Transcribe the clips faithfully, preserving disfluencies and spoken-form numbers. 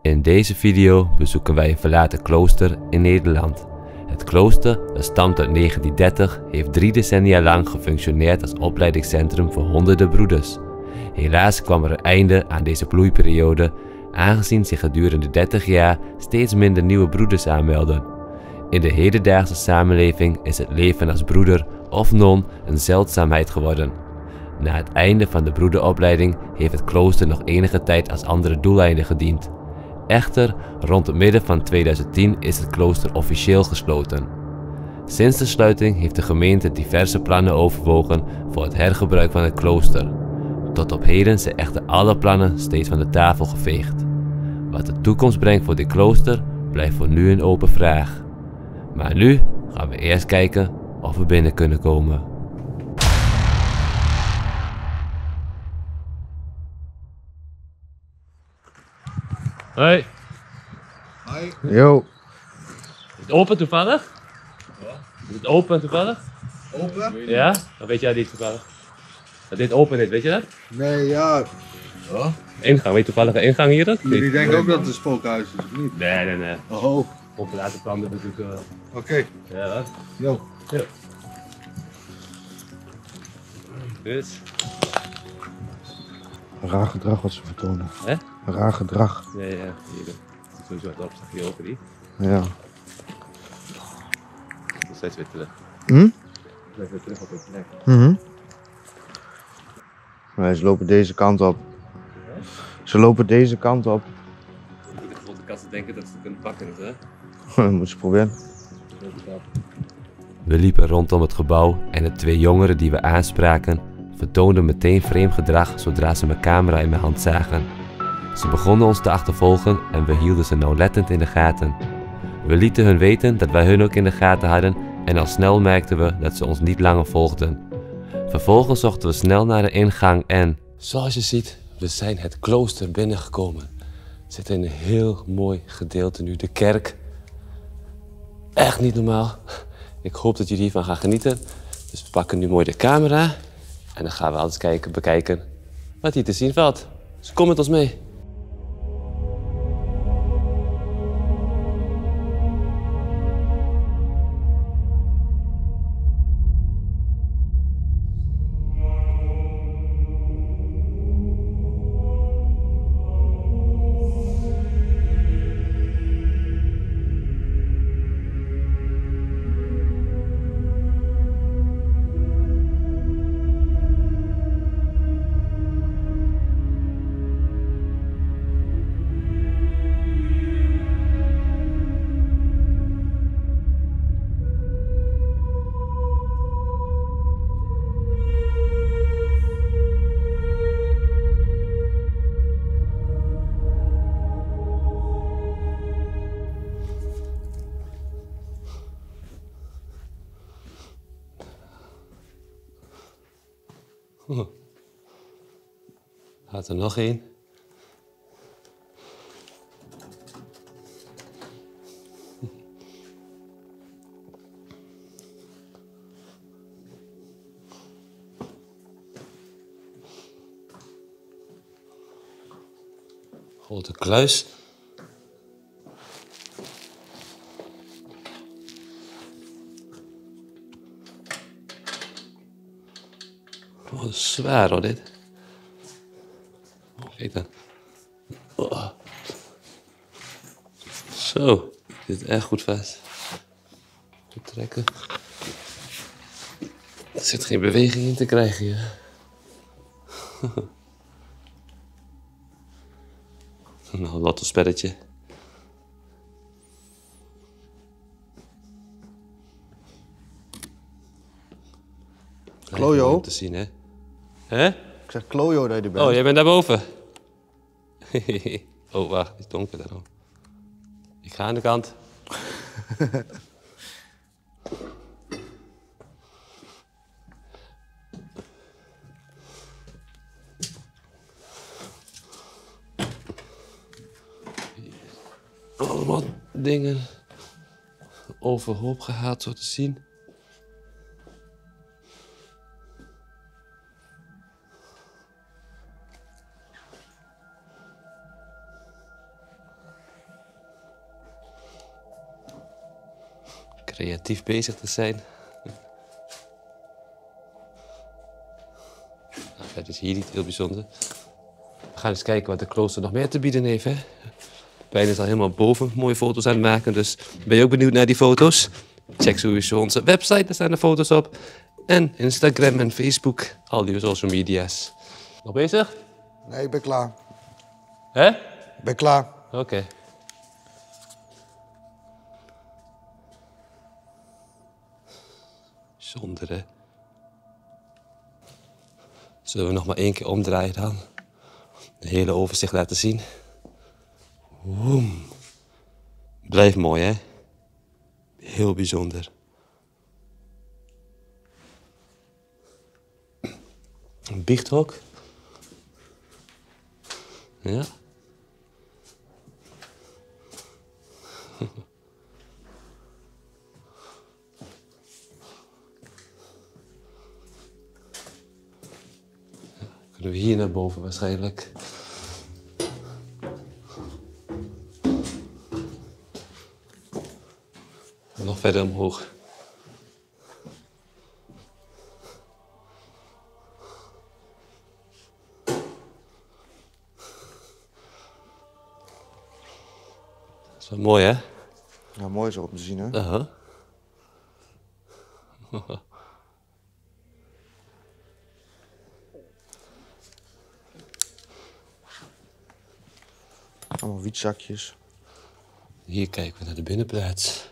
In deze video bezoeken wij een verlaten klooster in Nederland. Het klooster, dat stamt uit negentien dertig, heeft drie decennia lang gefunctioneerd als opleidingscentrum voor honderden broeders. Helaas kwam er een einde aan deze bloeiperiode, aangezien zich gedurende dertig jaar steeds minder nieuwe broeders aanmelden. In de hedendaagse samenleving is het leven als broeder of non een zeldzaamheid geworden. Na het einde van de broederopleiding heeft het klooster nog enige tijd als andere doeleinden gediend. Echter, rond het midden van tweeduizend tien is het klooster officieel gesloten. Sinds de sluiting heeft de gemeente diverse plannen overwogen voor het hergebruik van het klooster. Tot op heden zijn echter alle plannen steeds van de tafel geveegd. Wat de toekomst brengt voor dit klooster blijft voor nu een open vraag. Maar nu gaan we eerst kijken of we binnen kunnen komen. Hoi. Hoi. Yo. Is het open toevallig? Ja. Is het open toevallig? Open? Ja? Dan weet jij niet toevallig. Dat dit open is, weet je dat? Nee, ja. Ja? Ingang, weet je toevallig de ingang hier dat? Jullie denken ook dat het een spookhuis is, of niet? Nee, nee, nee. Oh, oké. Op later plan natuurlijk. Uh... Okay. Ja, wat? Yo. Ja. Dus. Raar gedrag wat ze vertonen. Hè? Raar gedrag. Nee, ja. Hier. Het is sowieso wat opslag hier open die. Ja. Nog steeds weer terug. Hm? Blijf weer terug op de plek. Mhm. Nee, ze lopen deze kant op. Ze lopen deze kant op. Ik de grote kasten denken dat ze het kunnen pakken, hè? Dat moeten ze proberen. We liepen rondom het gebouw en de twee jongeren die we aanspraken vertoonden meteen vreemd gedrag zodra ze mijn camera in mijn hand zagen. Ze begonnen ons te achtervolgen en we hielden ze nauwlettend in de gaten. We lieten hun weten dat wij hun ook in de gaten hadden en al snel merkten we dat ze ons niet langer volgden. Vervolgens zochten we snel naar de ingang en... Zoals je ziet, we zijn het klooster binnengekomen. We zitten in een heel mooi gedeelte nu, de kerk. Echt niet normaal. Ik hoop dat jullie hiervan gaan genieten. Dus we pakken nu mooi de camera. En dan gaan we alles kijken, bekijken wat hier te zien valt. Dus kom met ons mee. Oh. Gaat er nog één? Grote kluis. Oh, dat is zwaar hoor, dit. Oh, kijk dan. Oh. Zo, dit zit echt goed vast. Goed trekken. Er zit geen beweging in te krijgen hier. Nou, een lottospelletje. Klojo. Om te zien, hè? Hè? Ik zeg klojo dat je er bent. Oh, jij bent daarboven. Oh, wacht, het is donker daarom. Ik ga aan de kant. Allemaal dingen overhoop gehaald, zo te zien. creatief bezig te zijn. Nou, het is hier niet heel bijzonder. We gaan eens kijken wat de klooster nog meer te bieden heeft. Hè? Pijn is al helemaal boven mooie foto's aan het maken, dus ben je ook benieuwd naar die foto's? Check sowieso onze website, daar staan de foto's op. En Instagram en Facebook, al die social media's. Nog bezig? Nee, ik ben klaar. Hè? Ik ben klaar. Oké. Okay. Zonder, hè? Zullen we nog maar één keer omdraaien dan? De hele overzicht laten zien. Woem. Blijft mooi, hè? Heel bijzonder. Een biechthok. Ja. Kunnen we hier naar boven waarschijnlijk. Nog verder omhoog. Dat is wel mooi, hè? Ja, mooi zo om te zien, hè? Uh-huh. Allemaal wietzakjes. Hier kijken we naar de binnenplaats.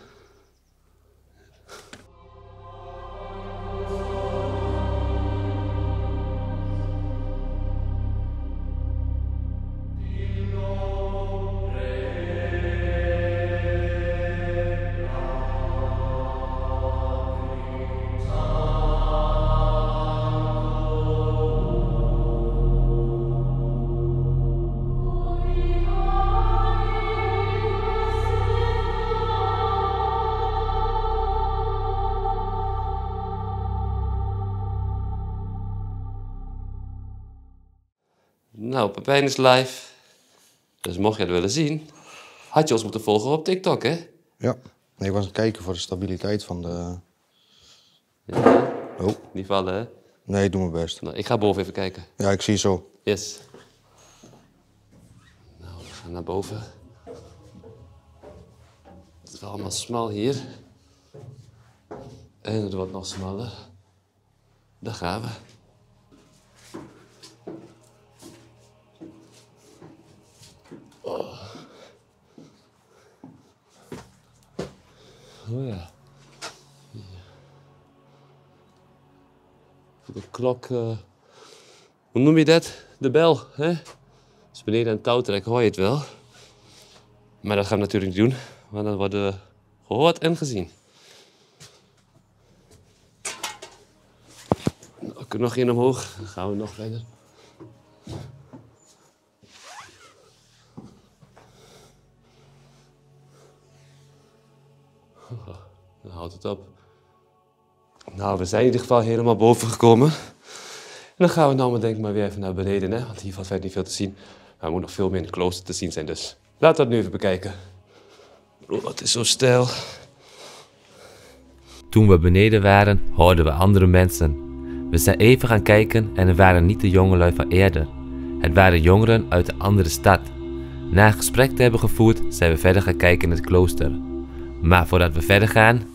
Nou, Pepijn is live. Dus mocht je het willen zien, had je ons moeten volgen op TikTok, hè? Ja. Nee, ik was aan het kijken voor de stabiliteit van de... Ja. Oh. Niet vallen, hè? Nee, ik doe mijn best. Nou, ik ga boven even kijken. Ja, ik zie je zo. Yes. Nou, we gaan naar boven. Het is wel allemaal smal hier. En het wordt nog smaller. Daar gaan we. Oh, oh ja. De klok, uh, hoe noem je dat? De bel, hè? Als beneden aan het touw trekken, hoor je het wel. Maar dat gaan we natuurlijk niet doen, want dan worden we gehoord en gezien. Nou, ik kan nog één omhoog, dan gaan we nog verder. Dan houdt het op. Nou, we zijn in ieder geval helemaal boven gekomen. En dan gaan we nou maar denk ik maar weer even naar beneden, hè? Want hier valt verder niet veel te zien. Maar er moet nog veel meer in het klooster te zien zijn, dus laten we dat nu even bekijken. Oh, het is zo stijl. Toen we beneden waren, hoorden we andere mensen. We zijn even gaan kijken en het waren niet de jongelui van eerder. Het waren jongeren uit een andere stad. Na een gesprek te hebben gevoerd, zijn we verder gaan kijken in het klooster. Maar voordat we verder gaan...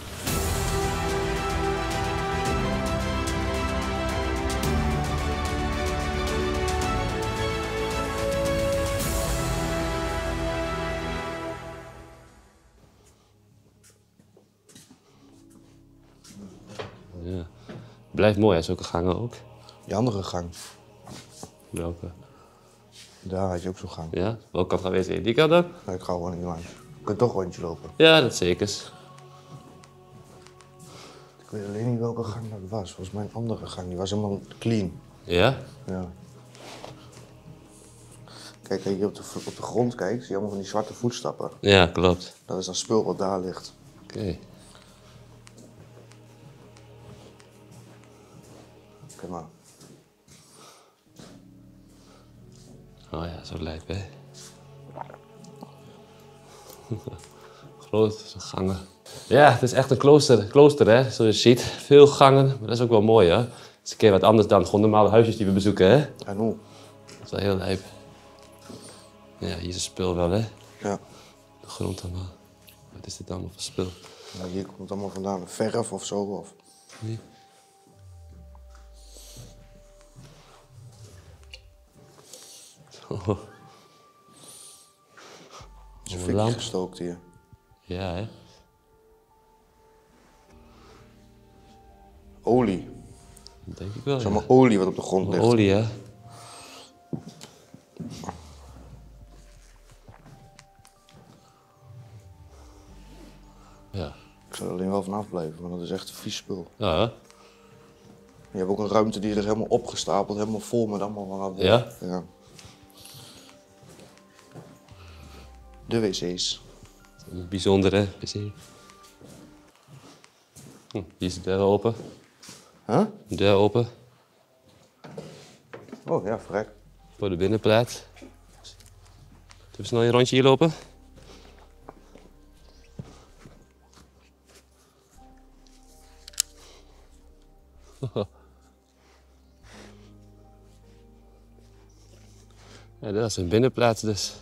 Ja. Blijft mooi, hè, zulke gangen ook. Die andere gang. Welke? Daar had je ook zo'n gang. Ja, welke kant gaan we eens in? Die kant ook? Nee, ik ga gewoon niet langs. Je kunt toch een rondje lopen. Ja, dat zeker. Ik weet alleen niet welke gang dat was. Volgens mij een andere gang. Die was helemaal clean. Ja? Ja. Kijk, als je op de, op de grond kijkt, zie je allemaal van die zwarte voetstappen. Ja, klopt. Dat is dat spul wat daar ligt. Oké. Okay. Kijk maar. Oh ja, zo lijp, hè? Grote gangen. Ja, het is echt een klooster, klooster hè, zoals je ziet. Veel gangen, maar dat is ook wel mooi hè. Het is een keer wat anders dan gewoon normale huisjes die we bezoeken hè. En hoe? Dat is wel heel lijp. Ja, hier is een spul wel hè. Ja. De grond allemaal. Wat is dit allemaal voor spul? Nou, hier komt het allemaal vandaan. Verf of zo. Of... Nee. Oh. Het is een Een fikje lamp. gestookt hier. Ja hè. Olie. Dat denk ik wel. Het is Ja. allemaal olie wat op de grond ligt. Olie hè. Ja. Ik zou er alleen wel vanaf blijven, want dat is echt een vies spul. Ja hè. Je hebt ook een ruimte die is helemaal opgestapeld, helemaal vol met allemaal van dat. Ja? Ja. De wc's. Bijzonder hè. Is hier. Hm, hier is de deur open. Huh? De deur open. Oh ja, vrek. Voor de binnenplaats. Zullen we snel een rondje hier lopen? Ja, dat is een binnenplaats dus.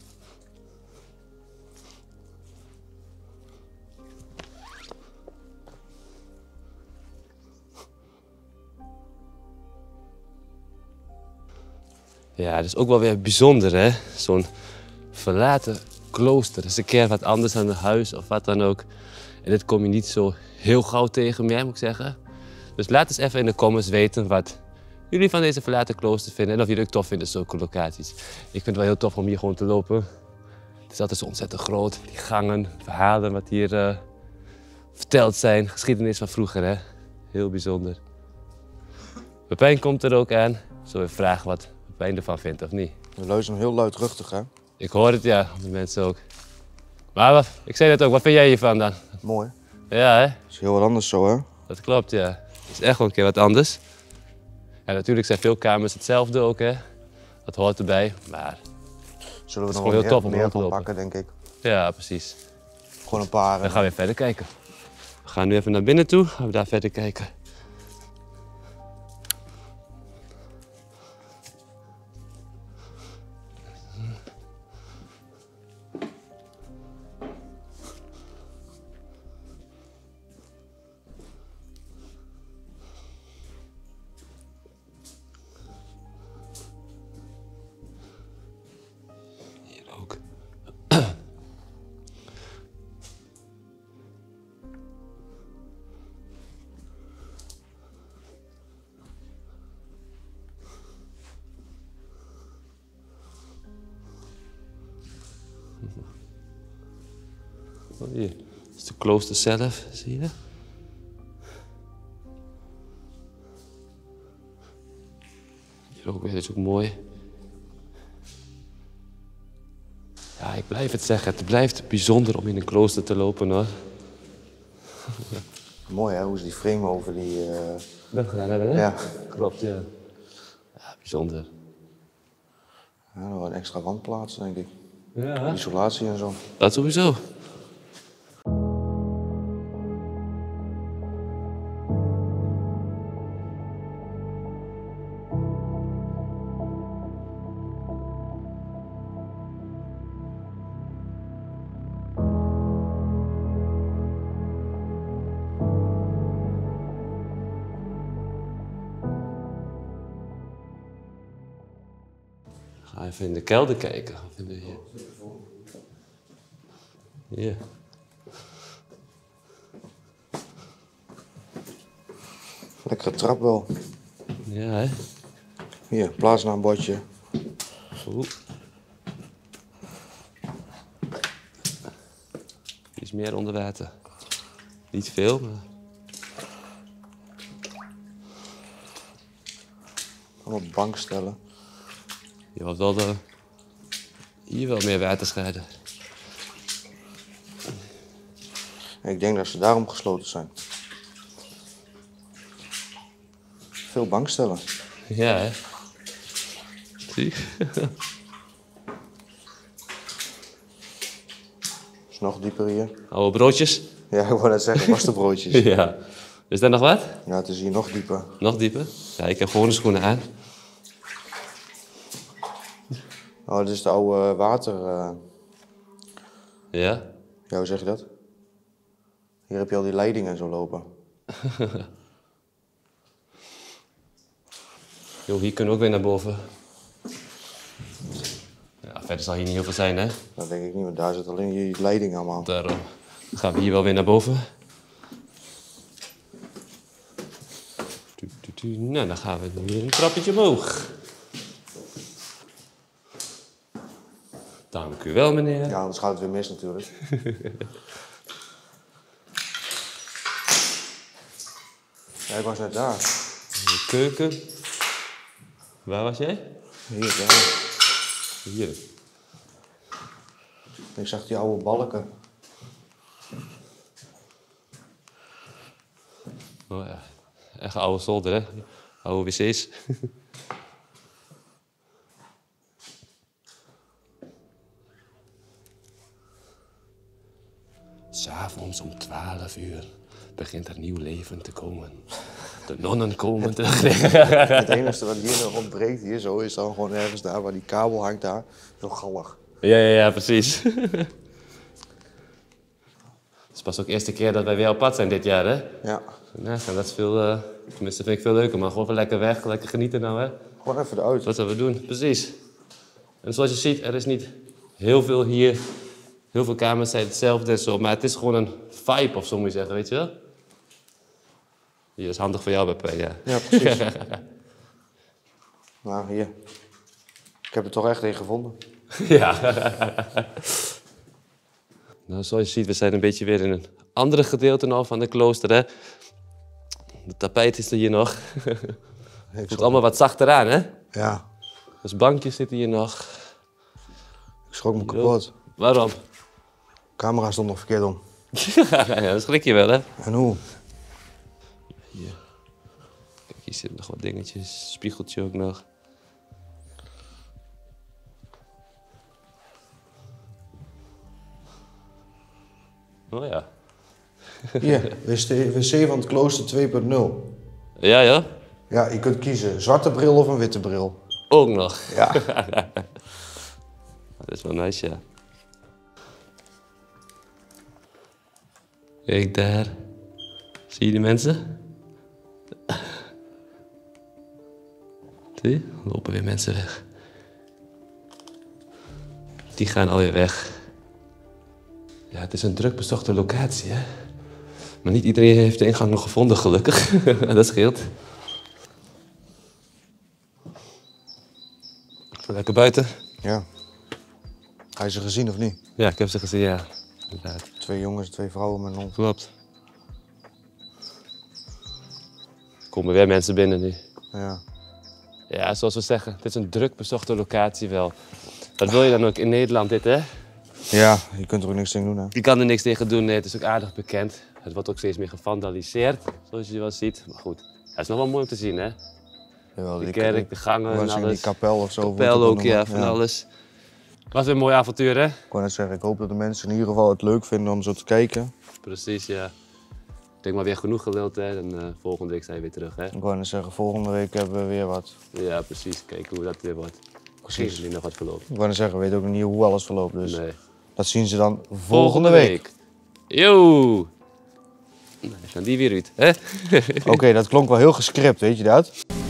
Ja, dat is ook wel weer bijzonder, hè? Zo'n verlaten klooster. Dat is een keer wat anders dan een huis of wat dan ook. En dit kom je niet zo heel gauw tegen meer, moet ik zeggen. Dus laat eens even in de comments weten wat jullie van deze verlaten klooster vinden. En of jullie het ook tof vinden, zulke locaties. Ik vind het wel heel tof om hier gewoon te lopen. Het is altijd zo ontzettend groot. Die gangen, verhalen wat hier uh, verteld zijn. Geschiedenis van vroeger, hè? Heel bijzonder. Pepijn komt er ook aan. Zullen we vragen wat Pepijn ervan vindt, of niet? We luisteren heel luidruchtig, hè? Ik hoor het, ja. De mensen ook. Maar wat, ik zei net ook, wat vind jij hiervan dan? Mooi. Ja, hè? Het is heel wat anders zo, hè? Dat klopt, ja. Het is echt wel een keer wat anders. Ja, natuurlijk zijn veel kamers hetzelfde ook, hè. Dat hoort erbij, maar Zullen we is nog gewoon wel heel meer, tof om meer rond te van lopen. pakken, denk ik. ja, precies. Gewoon een paar. Dan gaan we weer verder kijken. We gaan nu even naar binnen toe, gaan we daar verder kijken. Hier ook. Oh, hier. Dat is de klooster zelf, zie je? Hier ook weer, dat is ook mooi. Ja, ik blijf het zeggen, het blijft bijzonder om in een klooster te lopen, hoor. Mooi, hè? Hoe ze die frame over die... Uh... Dat gedaan hebben, hè? Ja. Klopt, ja. Ja, bijzonder. Ja, nog een extra wandplaats, denk ik. Ja. Isolatie en zo. Dat sowieso. Ga even in de kelder kijken. Wat vinden we hier? Hier. Lekkere trap wel. Ja, hè? Hier, plaatsnaambordje. Oeh. Er is meer onder water. Niet veel, maar... Allemaal bankstellen. Je had wel de... Hier wel meer waterschade. Ik denk dat ze daarom gesloten zijn. Veel bankstellen. Ja, hè? Zie je? Is nog dieper hier. Oude broodjes. Ja, ik wou net zeggen, worstenbroodjes. Ja. Is daar nog wat? Ja, het is hier nog dieper. Nog dieper? Ja, ik heb gewoon de schoenen aan. Oh, dit is de oude water... Uh... Ja? Ja, hoe zeg je dat? Hier heb je al die leidingen en zo lopen. Jo, hier kunnen we ook weer naar boven. Ja, verder zal hier niet heel veel zijn, hè? Dat denk ik niet, want daar zit alleen die leiding allemaal. Daarom gaan we hier wel weer naar boven. Tu, tu, tu. Nou, dan gaan we weer een trappetje omhoog. Dank u wel, meneer. Ja, anders gaat het weer mis natuurlijk. Ja, ik was net daar. De keuken. Waar was jij? Hier, ja. Hier. Ik zag die oude balken. Oh ja, echt een oude zolder, hè? Oude wc's. S'avonds om twaalf uur begint er nieuw leven te komen. De nonnen komen terug. Het enige wat hier nog ontbreekt, hier zo, is dan gewoon ergens daar waar die kabel hangt daar. Zo gallig. Ja, ja, ja, precies. Het is pas ook de eerste keer dat wij weer op pad zijn dit jaar, hè? Ja. Nou, dat is veel, uh, tenminste vind ik veel leuker, maar gewoon weer lekker weg, lekker genieten nou, hè? Gewoon even eruit. Dat zullen we doen, precies. En zoals je ziet, er is niet heel veel hier. Heel veel kamers zijn hetzelfde en zo, maar het is gewoon een vibe of zo moet je zeggen, weet je wel? Hier is handig voor jou, bij P, ja. Ja, precies. Nou, hier. Ik heb er toch echt een gevonden. Ja. Nou, zoals je ziet, we zijn een beetje weer in een andere gedeelte nou van de klooster, hè. De tapijt is er hier nog. Het voelt allemaal wat zachter aan, hè? Ja. Dus bankjes zitten hier nog. Ik schrok me kapot. Waarom? De camera stond nog verkeerd om. Ja, dat schrik je wel, hè? En hoe? Hier. Kijk, hier zitten nog wat dingetjes. Spiegeltje ook nog. Oh ja. Hier, wc van het klooster twee punt nul. Ja, ja? Ja, je kunt kiezen. Zwarte bril of een witte bril. Ook nog. Ja. Dat is wel nice, ja. Kijk daar. Zie je die mensen? Zie je? Er lopen weer mensen weg. Die gaan alweer weg. Ja, het is een druk bezochte locatie, hè. Maar niet iedereen heeft de ingang nog gevonden, gelukkig. Dat scheelt. Lekker buiten. Ja. Heb je ze gezien of niet? Ja, ik heb ze gezien, ja. Inderdaad. Twee jongens, twee vrouwen met een hond. Klopt. Er komen weer mensen binnen nu. Ja. Ja, zoals we zeggen, het is een druk bezochte locatie wel. Wat wil je dan ook in Nederland, dit, hè? Ja, je kunt er ook niks tegen doen, hè? Je kan er niks tegen doen, nee, het is ook aardig bekend. Het wordt ook steeds meer gevandaliseerd, zoals je wel ziet. Maar goed, het is nog wel mooi om te zien, hè? Jawel, De die kerk, de gangen en alles. Die alles. kapel of zo. Kapel ook, ja, van alles. Was weer een mooi avontuur, hè? Ik wou net zeggen, ik hoop dat de mensen in ieder geval het leuk vinden om zo te kijken. Precies, ja. Ik denk maar weer genoeg geluld, hè. En uh, volgende week zijn we weer terug, hè? Ik wou net zeggen, volgende week hebben we weer wat. Ja, precies. Kijken hoe dat weer wordt. Misschien is er nog wat verlopen. Ik wou net zeggen, we weten ook nog niet hoe alles verloopt, dus Nee. dat zien ze dan volgende, Volgende week. week. Yo! Nou, dan die weer uit, hè? Oké, okay, dat klonk wel heel gescript, weet je dat?